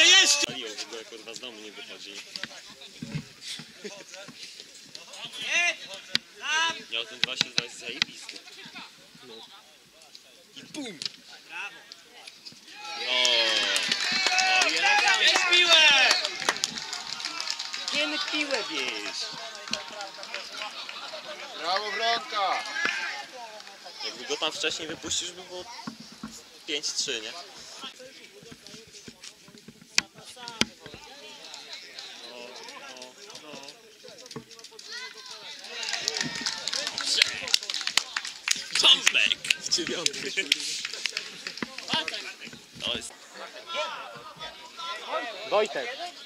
Jeszcze! Paliło w ogóle, kurwa, z domu nie wychodzi. Miał ten właśnie zajebisty. No. I bum! No i elegancko. Weź piłę! Kiedy piłę bierz? Brawo, Bronka! Jakby go tam wcześniej wypuścisz, by było 5-3, nie? Comeback! W 9. To jest... Wojtek!